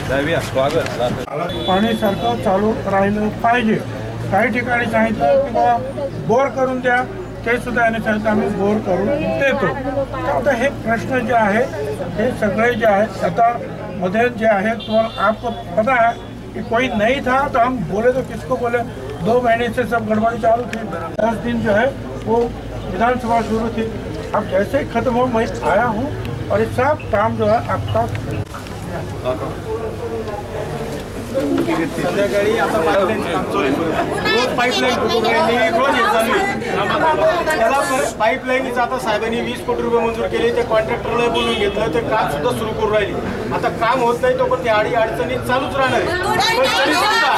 पाणी सारखं चालू राहिलं पाहिजे। काही ठिकाणी सांगितलं की बाबा बोर करून द्या, ते सुद्धा याने सांगितलं आम्ही बोर करून देतो। तर आता हे प्रश्न जे आहे हे सगळे जे आहेत आता मध्ये जे आहे तुम्हाला आपको पता है कि कोई नहीं था तो हम बोले तो किसको बोले। 2 महीने से सब गड़बड़ी चालू थी, 10 दिन जो है वो विधानसभा शुरू थी। अब जैसे ही खत्म हो मैं आया हूँ और ये सब काम जो है आपका संध्याकाळी आता रोज पाईपलाईन फुटून राहिली, रोज हे चालू आहे। त्याला पाईपलाईनीचं आता साहेबांनी 20 कोटी रुपये मंजूर केले, ते कॉन्ट्रॅक्टरला बोलून घेतलं, ते काम सुद्धा सुरू करून राहिले। आता काम होत नाही तो पण ते अडचणी चालूच राहणार आहे। पण तरी सुद्धा